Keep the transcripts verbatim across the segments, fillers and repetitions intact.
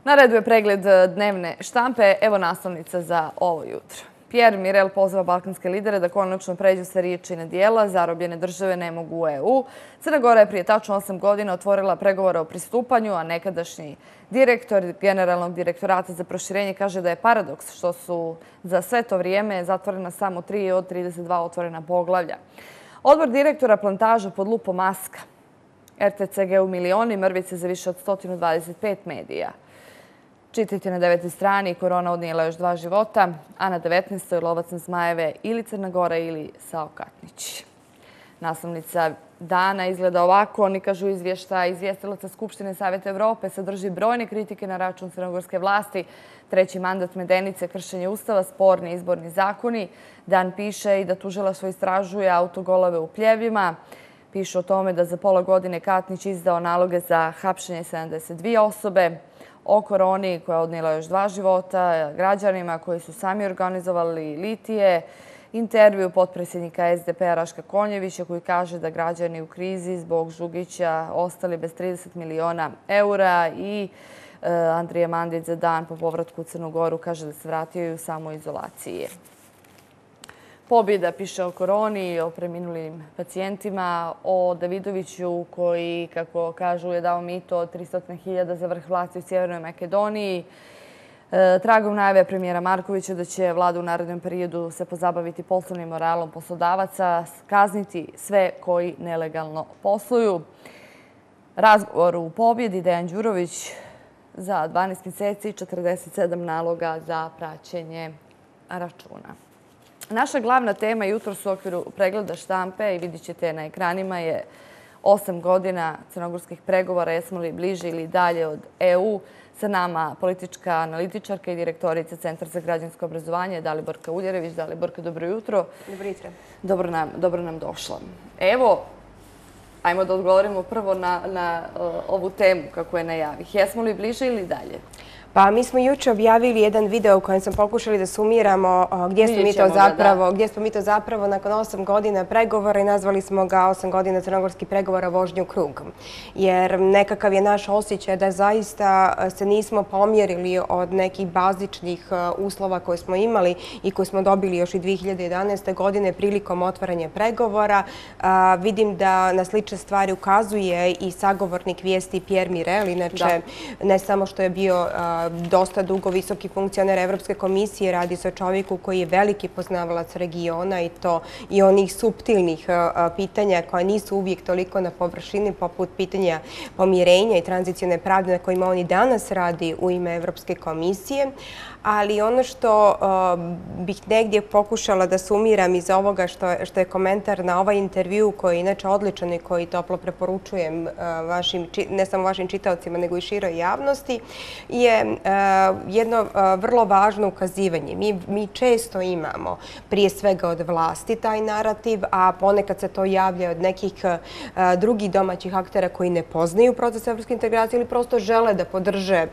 Na redu je pregled dnevne štampe. Evo naslovnica za ovo jutro. Pierre Mirel poziva balkanske lidere da konačno pređu sa riječi na dijela. Zarobljene države ne mogu u E U. Crna Gora je prije tačno osam godina otvorila pregovore o pristupanju, a nekadašnji direktor Generalnog direktorata za proširenje kaže da je paradoks što su za sve to vrijeme zatvorena samo tri od trideset dva otvorena poglavlja. Odbor direktora plantaža pod lupom Maska. R T C G u milioni, mrvice za više od sto dvadeset pet medija. Čitajte na devetoj strani, korona odnijela još dva života, a na devetnaestoj lovac na zmajeve ili Crna Gora ili Sao Katnić. Naslovnica dana izgleda ovako. Oni kažu izvještaj izvjestilaca Skupštine Savjeta Evrope sadrži brojne kritike na račun crnogorske vlasti. Treći mandat Medenice, kršenje ustava, sporni izborni zakoni. Dan piše i da tužilaštvo istražuje autogolove u Pljevljima. Piše o tome da za pola godine Katnić izdao naloge za hapšenje sedamdeset dvije osobe. O koroni koja je odnijela još dva života, građanima koji su sami organizovali litije, intervju potpredsjednika S D P-a Raška Konjevića koji kaže da građani u krizi zbog Žugića ostali bez trideset miliona eura i Andrija Mandić za dan po povratku u Crnu Goru kaže da se vratio i u samoizolaciji. Pobjeda piše o koroni, o preminulim pacijentima, o Davidoviću koji, kako kažu, je dao mito od tristo hiljada za vrh vlasti u Sjevernoj Makedoniji. Tragom najave premijera Markovića da će vlada u narednom periodu se pozabaviti poslovnim moralom poslodavaca, kazniti sve koji nelegalno posluju. Razgovor u pobjedi Dejan Đurović za dvanaest mjeseci, četrdeset sedam naloga za praćenje računa. Naša glavna tema jutros u okviru pregleda štampe i vidjet ćete na ekranima je osam godina crnogorskih pregovora. Jesmo li bliže ili dalje od E U? Sa nama politička analitičarka i direktorica Centra za građansko obrazovanje Daliborka Uljerević. Daliborka, dobro jutro. Dobro jutro. Dobro nam, dobro nam došla. Evo, ajmo da odgovorimo prvo na, na uh, ovu temu kako je najavih. Jesmo li bliže ili dalje? Pa mi smo juče objavili jedan video u kojem smo pokušali da sumiramo gdje smo mi to zapravo, gdje smo mi to zapravo nakon osam godina pregovora i nazvali smo ga osam godina crnogorskih pregovora vožnju u krug. Jer nekakav je naš osjećaj da zaista se nismo pomjerili od nekih bazičnih uslova koje smo imali i koje smo dobili još i dvije hiljade jedanaeste. godine prilikom otvaranja pregovora. Vidim da na slične stvari ukazuje i sagovornik vijesti Pierre Mirel, inače ne samo što je bio dosta dugo visoki funkcioner Evropske komisije, radi se o čovjeku koji je veliki poznavalac regiona i to i onih suptilnih pitanja koja nisu uvijek toliko na površini, poput pitanja pomirenja i tranzicijone pravde na kojima on i danas radi u ime Evropske komisije. Ali ono što bih negdje pokušala da sumiram iz ovoga što je komentar na ovaj intervju, koji je inače odličan i koji toplo preporučujem ne samo vašim čitaocima, nego i široj javnosti, je jedno vrlo važno ukazivanje. Mi često imamo prije svega od vlasti taj narativ, a ponekad se to javlja od nekih drugih domaćih aktera koji ne poznaju proces evropske integracije ili prosto žele da podrže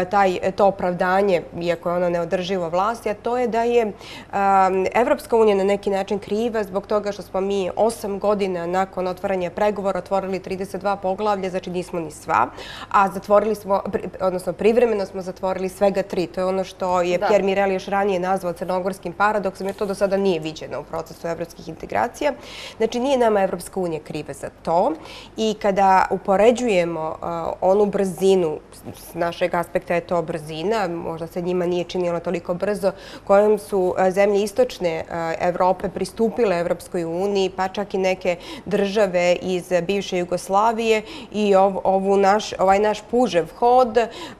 to opravdanje, iako je ono neodrživo vlasti, a to je da je Evropska unija na neki način kriva zbog toga što smo mi osam godina nakon otvaranja pregovora otvorili trideset dva poglavlja, znači nismo ni sva, a zatvorili smo, odnosno privremeno smo zatvorili svega tri. To je ono što je Pierre Mirel još ranije nazvao crnogorskim paradoksom, jer to do sada nije viđeno u procesu evropskih integracija. Znači, nije nama Evropska unija kriva za to i kada upoređujemo onu brzinu, s našeg aspekta je to brzina, možda se njima nije činilo toliko brzo, kojom su zemlje istočne Evrope pristupile Evropskoj uniji, pa čak i neke države iz bivše Jugoslavije i ovaj naš pužev hod,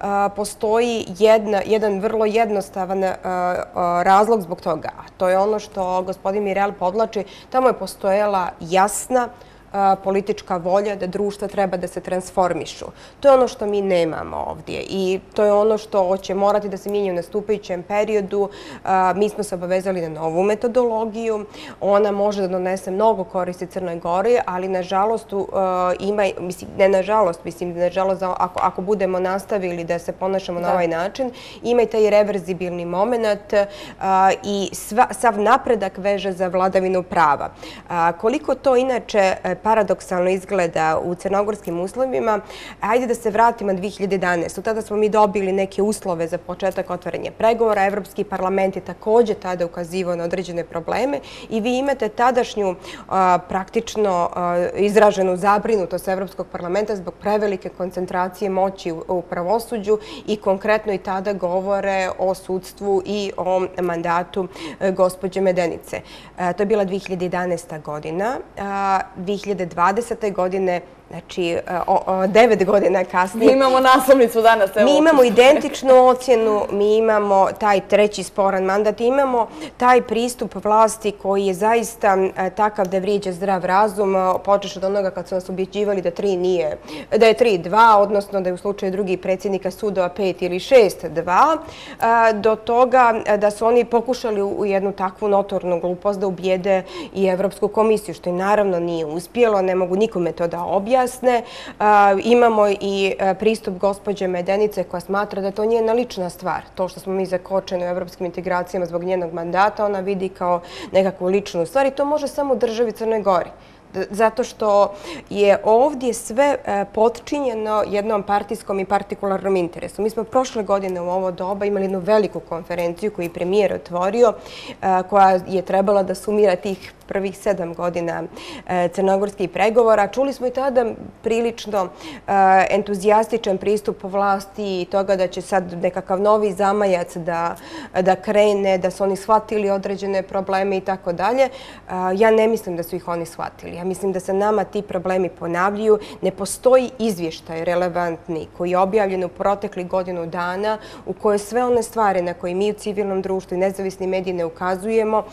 postoji jedan vrlo jednostavan razlog zbog toga. To je ono što gospodin Mirel podlači. Tamo je postojala jasna politička volja da društva treba da se transformišu. To je ono što mi nemamo ovdje i to je ono što će morati da se mijenja u nastupajućem periodu. Mi smo se obavezali na novu metodologiju. Ona može da donese mnogo koristi Crnoj Gori, ali nažalost ima, mislim, ne nažalost, mislim, nažalost, ako budemo nastavili da se ponašamo na ovaj način, ima i taj reverzibilni moment i sav napredak veže za vladavinu prava. Koliko to inače paradoksalno izgleda u crnogorskim uslovima. Hajde da se vratimo na dve hiljade jedanaestu. Tada smo mi dobili neke uslove za početak otvaranja pregovora. Evropski parlament je također tada ukazivao na određene probleme i vi imate tadašnju praktično izraženu zabrinutost Evropskog parlamenta zbog prevelike koncentracije moći u pravosuđu i konkretno i tada govore o sudstvu i o mandatu gospođe Medenice. To je bila dve hiljade jedanaesta godina. dve hiljade dvadesete godine, znači devet godina kasnije. Mi imamo naslovnicu danas. Mi imamo identičnu ocjenu, mi imamo taj treći sporan mandat, imamo taj pristup vlasti koji je zaista takav da vrijeđa zdrav razum, počeš od onoga kad su nas ubjeđivali da tri nije, da je tri dva, odnosno da je u slučaju drugih predsjednika sudova pet ili šest dva, do toga da su oni pokušali u jednu takvu notornu glupost da ubijede i Evropsku komisiju, što im naravno nije uspjelo, ne mogu nikome to da objasne. Imamo i pristup gospođe Medenice koja smatra da je to njena lična stvar. To što smo mi zakočeni u evropskim integracijama zbog njenog mandata, ona vidi kao nekakvu ličnu stvar i to može samo u državi Crnoj Gori. Zato što je ovdje sve potčinjeno jednom partijskom i partikularnom interesu. Mi smo prošle godine u ovo doba imali jednu veliku konferenciju koju je premijer otvorio, koja je trebala da sumira tih prvih sedam godina crnogorskih pregovora. Čuli smo i tada prilično entuzijastičan pristup vlasti i toga da će sad nekakav novi zamajac da krene, da su oni shvatili određene probleme i tako dalje. Ja ne mislim da su ih oni shvatili. Ja mislim da se nama ti problemi ponavljaju. Ne postoji izvještaj relevantni koji je objavljen u proteklih godinu dana u kojoj sve one stvari na koje mi u civilnom društvu i nezavisni mediji ne ukazujemo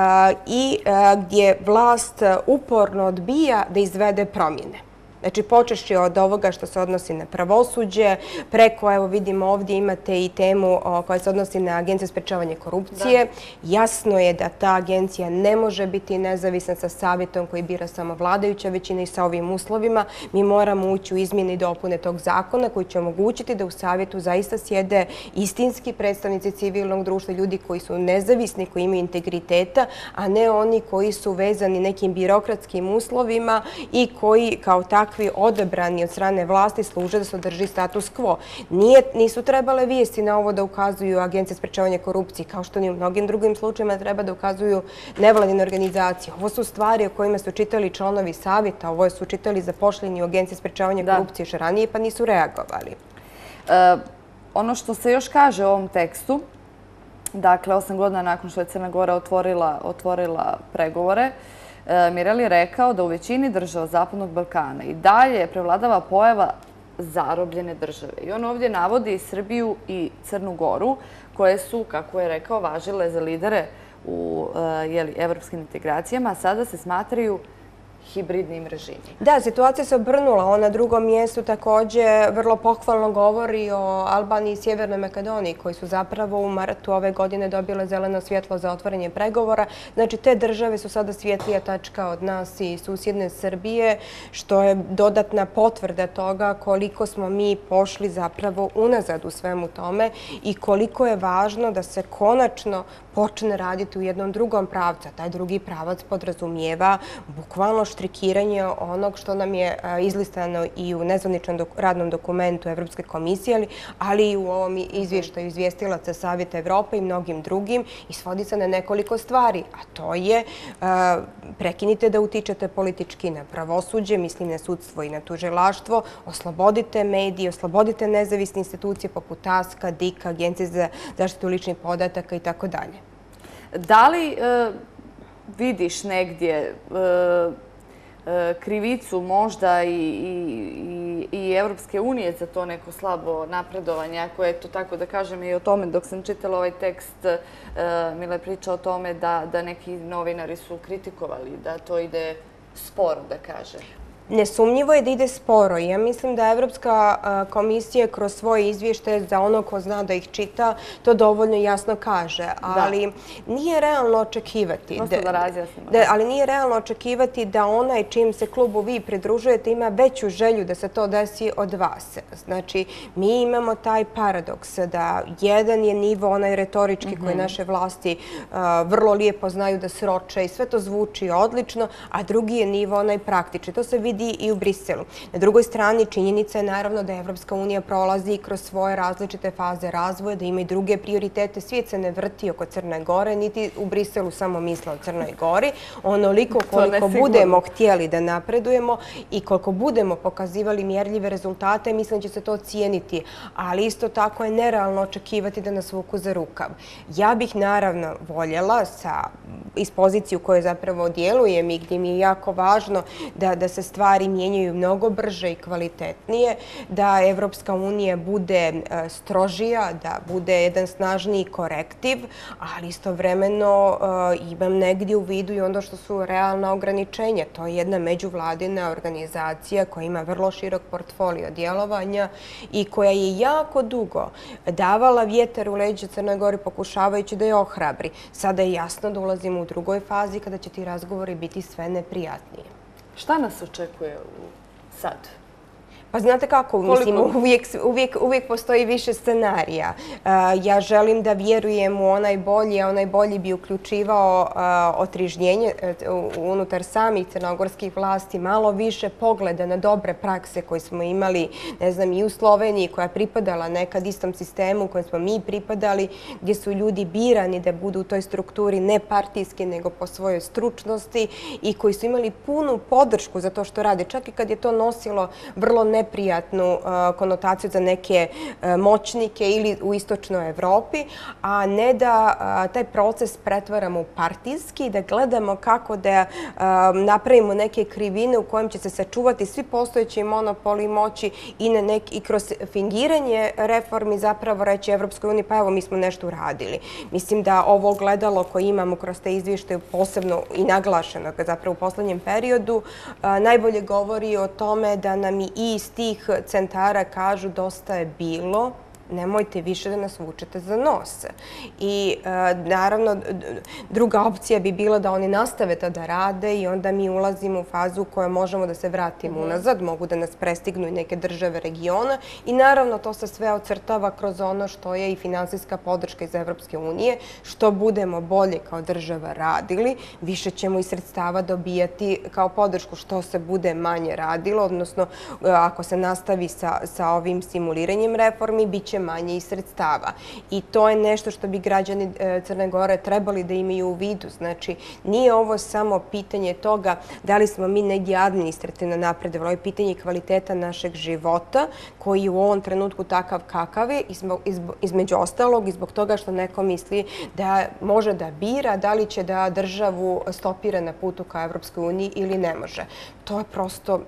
i gdje vlast uporno odbija da izvede promjene. Znači, počešći od ovoga što se odnosi na pravosuđe, preko, evo vidimo ovdje imate i temu koja se odnosi na Agenciju za sprečavanje korupcije. Jasno je da ta agencija ne može biti nezavisna sa savjetom koji bira samo vladajuća većina i sa ovim uslovima. Mi moramo ući u izmjene i dopune tog zakona koji će omogućiti da u savjetu zaista sjede istinski predstavnici civilnog društva, ljudi koji su nezavisni, koji imaju integriteta, a ne oni koji su vezani nekim birokratskim uslovima i koji kao takvi odebrani od strane vlasti služe da se održi status quo. Nisu trebale vijesti na ovo da ukazuju Agencije za sprečavanje korupcije, kao što ni u mnogim drugim slučajima treba da ukazuju nevladine organizacije. Ovo su stvari o kojima su čitali članovi savjeta, ovo su čitali zapošljeni u Agenciji za sprečavanje korupcije još ranije, pa nisu reagovali. Ono što se još kaže u ovom tekstu, dakle, osam godina nakon što je Crna Gora otvorila pregovore, Mirel je rekao da u većini država Zapadnog Balkana i dalje prevladava pojava zarobljene države. I on ovdje navodi Srbiju i Crnu Goru, koje su, kako je rekao, važile za lidere u evropskim integracijama, a sada se smatraju hibridnim režimima. Da, situacija se obrnula. On na drugom mjestu također vrlo pohvalno govori o Albaniji i Sjevernoj Makedoniji, koji su zapravo u martu ove godine dobile zeleno svjetlo za otvaranje pregovora. Znači, te države su sada svjetlija tačka od nas i susjedne Srbije, što je dodatna potvrda toga koliko smo mi pošli zapravo unazad u svemu tome i koliko je važno da se konačno počne raditi u jednom drugom pravcu. Taj drugi pravac podrazumijeva bukvalno štrikiranje onog što nam je izlistano i u nezvaničnom radnom dokumentu Evropske komisije, ali i u ovom izvještaju izvjestilaca Savjeta Evrope i mnogim drugim i svodi se na nekoliko stvari, a to je prekinite da utičete politički na pravosuđe, mislim na sudstvo i na tužilaštvo, oslobodite medije, oslobodite nezavisne institucije poput Aska, Dika, Agencije za zaštitu ličnih podataka i tako dalje. Da li vidiš negdje krivicu možda i Evropske unije za to neko slabo napredovanje, ako je to tako da kažem i o tome, dok sam čitala ovaj tekst, Mile priča o tome da neki novinari su kritikovali, da to ide sporo, da kaže. Nesumnjivo je da ide sporo. Ja mislim da Evropska komisija kroz svoje izvještaje za ono ko zna da ih čita to dovoljno jasno kaže. Ali nije realno očekivati ali nije realno očekivati da onaj čim se klubu vi pridružujete ima veću želju da se to desi od vas. Znači, mi imamo taj paradoks da jedan je nivo onaj retorički koji naše vlasti vrlo lijepo znaju da sroče i sve to zvuči odlično, a drugi je nivo onaj praktični. To se vidi i u Briselu. Na drugoj strani činjenica je naravno da Evropska unija prolazi kroz svoje različite faze razvoja, da ima i druge prioritete. Svijet se ne vrti oko Crne Gore, niti u Briselu samo misle o Crnoj Gori. Onoliko koliko budemo htjeli da napredujemo i koliko budemo pokazivali mjerljive rezultate, mislim da će se to cijeniti. Ali isto tako je nerealno očekivati da nas vuku za rukav. Ja bih naravno voljela iz pozicije u kojoj zapravo djelujem i gdje mi je jako važno da se stvari mijenjaju mnogo brže i kvalitetnije, da Evropska unija bude strožija, da bude jedan snažniji korektiv, ali istovremeno imam negdje u vidu i ono što su realna ograničenja. To je jedna međuvladina organizacija koja ima vrlo širok portfolio djelovanja i koja je jako dugo davala vjetar u leđa Crnoj Gori pokušavajući da je ohrabri. Sada je jasno da ulazimo u drugoj fazi kada će ti razgovori biti sve neprijatnije. Šta nas očekuje sad? Pa znate kako, mislim, uvijek postoji više scenarija. Ja želim da vjerujem u onaj bolji, a onaj bolji bi uključivao otrižnjenje unutar samih crnogorskih vlasti, malo više pogleda na dobre prakse koje smo imali, ne znam, i u Sloveniji, koja je pripadala nekad istom sistemu u kojem smo mi pripadali, gdje su ljudi birani da budu u toj strukturi ne partijski, nego po svojoj stručnosti i koji su imali punu podršku za to što rade, čak i kad je to nosilo vrlo neprijatnu konotaciju za neke moćnike ili u istočnoj Evropi, a ne da taj proces pretvaramo u partijski i da gledamo kako da napravimo neke krivine u kojem će se sačuvati svi postojeći monopoli moći i kroz fingiranje reformi zapravo reći Evropskoj uniji pa evo mi smo nešto uradili. Mislim da ovo gledalo koje imamo kroz te izvještaje posebno i naglašeno zapravo u poslednjem periodu najbolje govori o tome da nam i iz tih centara kažu dosta je bilo, nemojte više da nas vučete za nos. I naravno, druga opcija bi bila da oni nastave to da rade i onda mi ulazimo u fazu u kojoj možemo da se vratimo unazad, mogu da nas prestignu i neke države regiona i naravno to se sve ocrtava kroz ono što je i finansijska podrška iz Evropske unije. Što budemo bolje kao država radili, više ćemo i sredstava dobijati kao podršku. Što se bude manje radilo, odnosno ako se nastavi sa ovim simuliranjem reformi, bit će manje i sredstava. I to je nešto što bi građani Crne Gore trebali da imaju u vidu. Znači, nije ovo samo pitanje toga da li smo mi negdje administrativno napredovali. Ovo je pitanje kvaliteta našeg života koji je u ovom trenutku takav kakav je, između ostalog i zbog toga što neko misli da može da bira da li će da državu stopira na putu ka Evropskoj uniji ili ne može. To je prosto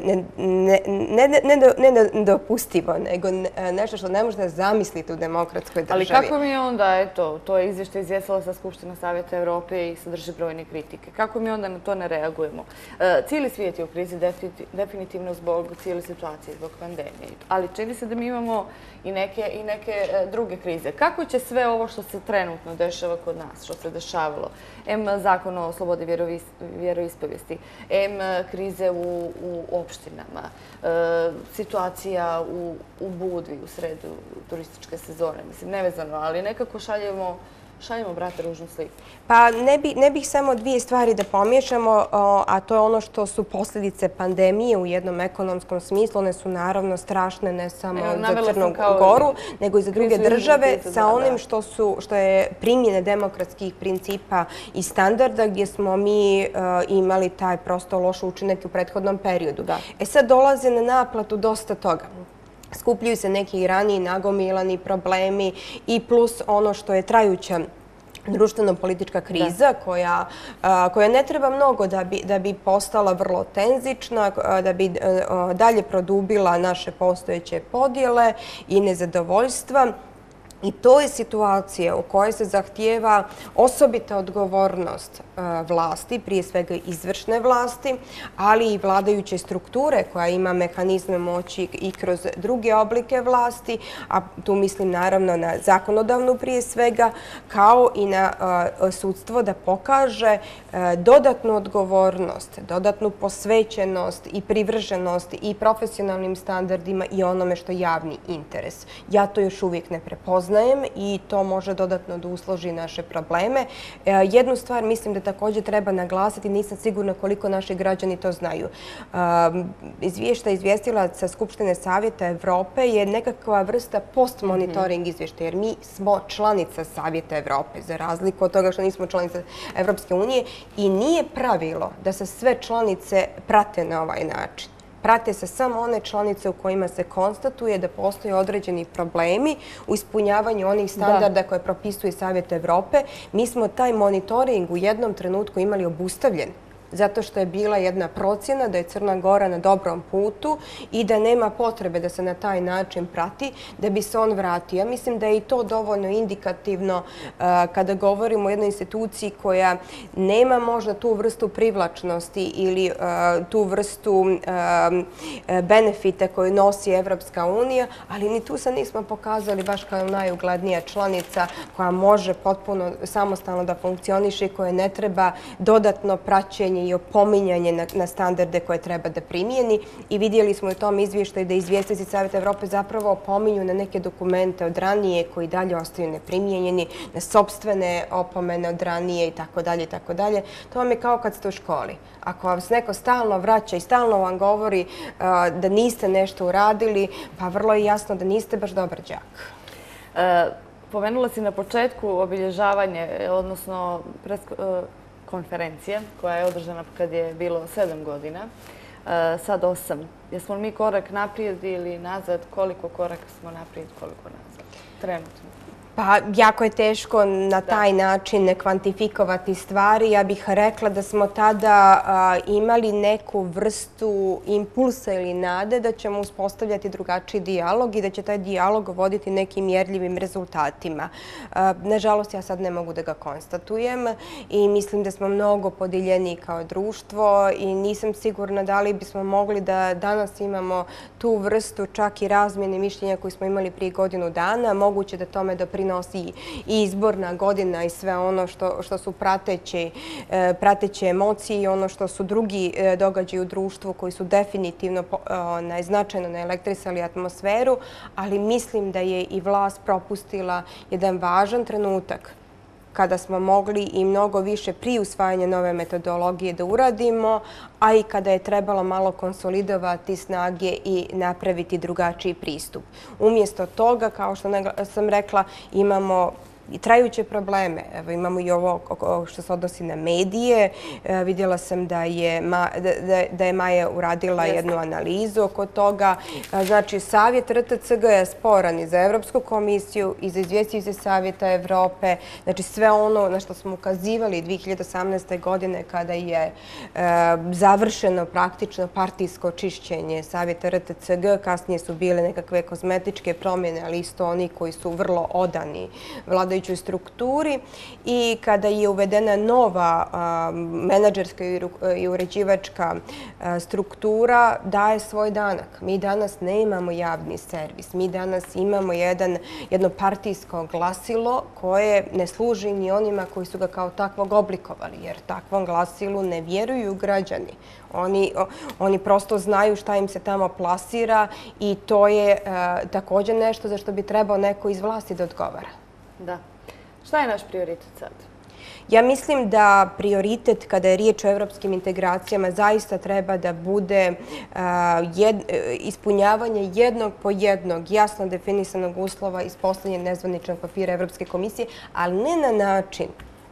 ne nedopustivo, nego nešto što ne može da zamislite u demokratskoj državi. Ali kako mi onda, eto, to je izvještaj izvjestila sa Skupština Savjeta Evrope i sadrži brojne kritike. Kako mi onda na to ne reagujemo? Cijeli svijet je u krizi definitivno zbog cijele situacije, zbog pandemije. Ali čini se da mi imamo i neke druge krize. Kako će sve ovo što se trenutno dešava kod nas, što se dešavalo, em zakon o slobodi vjeroispovijesti, em krize u opštinama, situacija u Budvi u sredu turističke sezone, mislim, nevezano, ali nekako šaljemo šaljemo, brate, ružnu sliku. Pa ne bih samo dvije stvari da pomiješamo, a to je ono što su posljedice pandemije u jednom ekonomskom smislu. One su naravno strašne ne samo za Crnu Goru, nego i za druge države sa onim što je primjene demokratskih principa i standarda gdje smo mi imali taj prosto loš učinak u prethodnom periodu. E sad dolaze na naplatu dosta toga. Skupljaju se neki raniji nagomilani problemi i plus ono što je trajuća društveno-politička kriza koja ne treba mnogo da bi postala vrlo tenzična, da bi dalje produbila naše postojeće podjele i nezadovoljstva. I to je situacija u kojoj se zahtijeva osobita odgovornost vlasti, prije svega izvršne vlasti, ali i vladajuće strukture koja ima mehanizme moći i kroz druge oblike vlasti, a tu mislim naravno na zakonodavnu prije svega, kao i na sudstvo da pokaže dodatnu odgovornost, dodatnu posvećenost i privrženost i profesionalnim standardima i onome što je javni interes. Ja to još uvijek ne prepoznajem i to može dodatno da usloži naše probleme. Jednu stvar mislim da također treba naglasiti, nisam sigurna koliko naši građani to znaju. Izvještaj izvjestilaca Skupštine Savjeta Evrope je nekakva vrsta post-monitoring izvještaja, jer mi smo članica Savjeta Evrope, za razliku od toga što nismo članica Evropske unije, i nije pravilo da se sve članice prate na ovaj način. Prate se samo one članice u kojima se konstatuje da postoje određeni problemi u ispunjavanju onih standarda koje propisuje Savjet Evrope. Mi smo taj monitoring u jednom trenutku imali obustavljen, zato što je bila jedna procjena da je Crna Gora na dobrom putu i da nema potrebe da se na taj način prati, da bi se on vratio. Ja mislim da je i to dovoljno indikativno kada govorimo o jednoj instituciji koja nema možda tu vrstu privlačnosti ili tu vrstu benefita koju nosi Evropska unija, ali ni tu se nismo pokazali baš kao najuglednija članica koja može potpuno samostalno da funkcioniše i koja ne treba dodatno praćenje i opominjanje na standarde koje treba da primijeni. I vidjeli smo u tom izvještaju da izvjestitelji Savjeta Evrope zapravo opominju na neke dokumente od ranije koji dalje ostaju neprimjenjeni, na sopstvene opomene od ranije itd. itd. To vam je kao kad ste u školi. Ako vas neko stalno vraća i stalno vam govori da niste nešto uradili, pa vrlo je jasno da niste baš dobar đak. Pomenula si na početku obilježavanje, odnosno konferencije koja je održana kad je bilo sedam godina, sad osam. Jesmo li mi korak naprijed ili nazad? Koliko koraka smo naprijed, koliko nazad? Trenutno. Pa jako je teško na taj način kvantifikovati stvari. Ja bih rekla da smo tada imali neku vrstu impulsa ili nade da ćemo uspostavljati drugačiji dijalog i da će taj dijalog voditi nekim mjerljivim rezultatima. Nažalost, ja sad ne mogu da ga konstatujem i mislim da smo mnogo podijeljeni kao društvo i nisam sigurna da li bismo mogli da danas imamo tu vrstu čak i razmjene mišljenja koju smo imali prije godinu dana. Moguće da tome doprinosi i izborna godina i sve ono što su prateće emocije i ono što su drugi događaji u društvu koji su definitivno značajno naelektrisali atmosferu, ali mislim da je i vlast propustila jedan važan trenutak kada smo mogli i mnogo više prije usvajanja nove metodologije da uradimo, a i kada je trebalo malo konsolidovati snage i napraviti drugačiji pristup. Umjesto toga, kao što sam rekla, imamo i trajuće probleme. Evo, imamo i ovo što se odnosi na medije. Vidjela sam da je, da je Maja uradila jednu analizu oko toga. Znači, Savjet R T C G je sporan i za Evropsku komisiju i za izvjestitelje Savjeta Evrope. Znači, sve ono na što smo ukazivali dvije hiljade osamnaeste. godine kada je završeno praktično partijsko čišćenje Savjeta R T C G. Kasnije su bile nekakve kozmetičke promjene, ali isto oni koji su vrlo odani vladajućoj strukturi i kada je uvedena nova menadžerska i uređivačka struktura daje svoj danak. Mi danas ne imamo javni servis. Mi danas imamo jedno partijsko glasilo koje ne služi ni onima koji su ga kao takvog oblikovali, jer takvom glasilu ne vjeruju građani. Oni prosto znaju šta im se tamo plasira i to je također nešto za što bi trebao neko iz vlasti da odgovara. Da. Šta je naš prioritet sad? Ja mislim da prioritet kada je riječ o evropskim integracijama zaista treba da bude ispunjavanje jednog po jednog jasno definisanog uslova iz posljednjeg nezvaničnog papira Evropske komisije, ali ne na način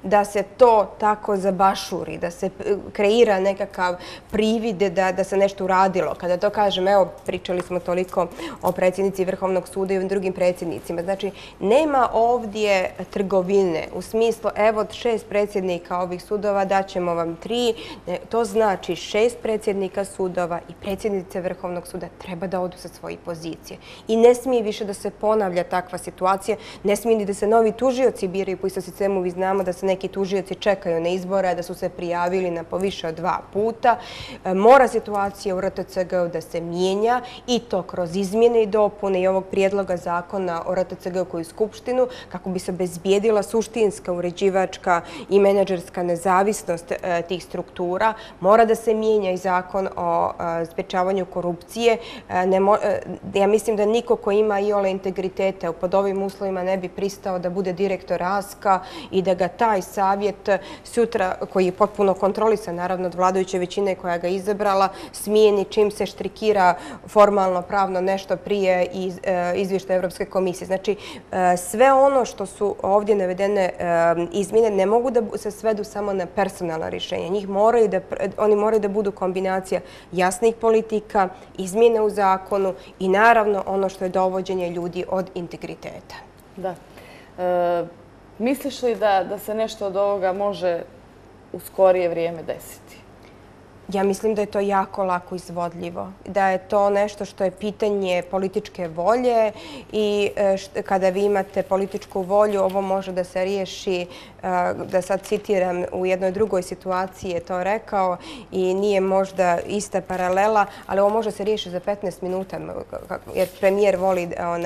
da se to tako zabašuri, da se kreira nekakav privid da se nešto uradilo. Kada to kažem, evo, pričali smo toliko o predsjednici Vrhovnog suda i o drugim predsjednicima. Znači, nema ovdje trgovine u smislu, evo, šest predsjednika ovih sudova, daćemo vam tri. To znači šest predsjednika sudova i predsjednice Vrhovnog suda treba da odu sa svojih pozicije. I ne smije više da se ponavlja takva situacija. Ne smije ni da se novi tužioci biraju po istom sistemu. Vi znamo da se neki tužioci čekaju na izbore, da su se prijavili na poviše od dva puta. Mora situacija u R T C G-u da se mijenja i to kroz izmjene i dopune i ovog prijedloga zakona o R T C G-u koju Skupštinu, kako bi se obezbijedila suštinska, uređivačka i menadžerska nezavisnost tih struktura. Mora da se mijenja i zakon o sprečavanju korupcije. Ja mislim da niko ko ima iole integriteta pod ovim uslovima ne bi pristao da bude direktor A S K-a i da ga taj savjet sutra, koji je potpuno kontrolisan, naravno od vladajuće većine koja ga izabrala, smijeni čim se štrikira formalno pravno nešto prije izvještaja Evropske komisije. Znači, sve ono što su ovdje navedene izmjene ne mogu da se svedu samo na personalna rješenja. Oni moraju da budu kombinacija jasnih politika, izmjene u zakonu i naravno ono što je dovođenje ljudi od integriteta. Da. Misliš li da se nešto od ovoga može u skorije vrijeme desiti? Ja mislim da je to jako lako izvodljivo, da je to nešto što je pitanje političke volje i kada vi imate političku volju, ovo može da se riješi, da sad citiram, u jednoj drugoj situaciji je to rekao i nije možda ista paralela, ali ovo može se riješiti za petnaest minuta, jer premijer voli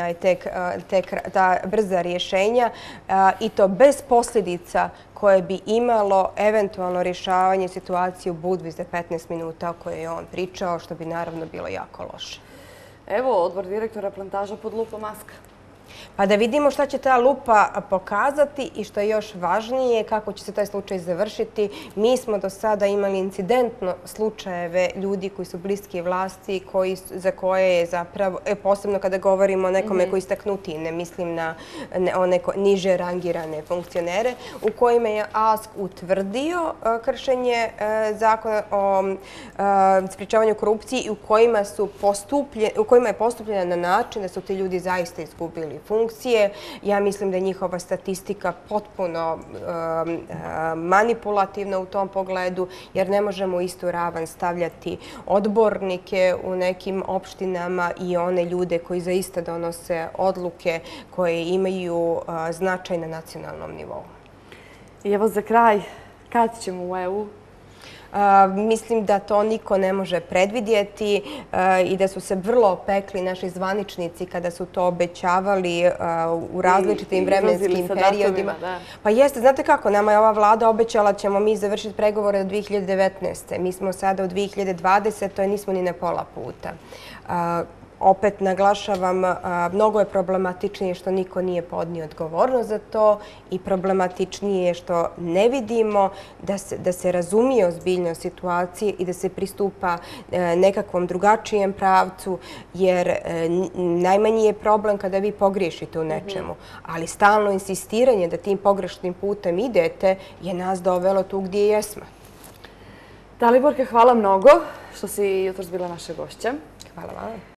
ta brza rješenja i to bez posljedica koje bi imalo eventualno rješavanje situacije u Budvi za petnaest minuta o kojoj je on pričao, što bi naravno bilo jako loše. Evo, odbor direktora Plantaža pod lupom Maska. Pa da vidimo šta će ta lupa pokazati i što je još važnije, kako će se taj slučaj završiti. Mi smo do sada imali incidentno slučajeve ljudi koji su bliski vlasti, za koje je zapravo, posebno kada govorimo o nekome koji istaknuti, ne mislim na neko niže rangirane funkcionere, u kojima je A S K utvrdio kršenje zakona o sprečavanju korupcije i u kojima je postupljena na način da su ti ljudi zaista izgubili funkcije. Ja mislim da je njihova statistika potpuno manipulativna u tom pogledu, jer ne možemo u istu ravan stavljati odbornike u nekim opštinama i one ljude koji zaista donose odluke koje imaju značaj na nacionalnom nivou. I evo za kraj, kad ćemo u E U? Mislim da to niko ne može predvidjeti i da su se vrlo opekli naši zvaničnici kada su to obećavali u različitim vremenskim periodima. Pa jeste, znate kako, nama je ova vlada obećala da ćemo mi završiti pregovore do dvije hiljade devetnaeste. Mi smo sada u dvije hiljade dvadesete. To nismo ni na pola puta. Opet naglašavam, mnogo je problematičnije što niko nije podnio odgovornost za to i problematičnije je što ne vidimo da se razumije ozbiljnost situacije i da se pristupa nekakvom drugačijem pravcu, jer najmanji je problem kada vi pogriješite u nečemu. Ali stalno insistiranje da tim pogrešnim putem idete je nas dovelo tu gdje jesmo. Daliborka, hvala mnogo što si jutros bila naša gošća. Hvala vam.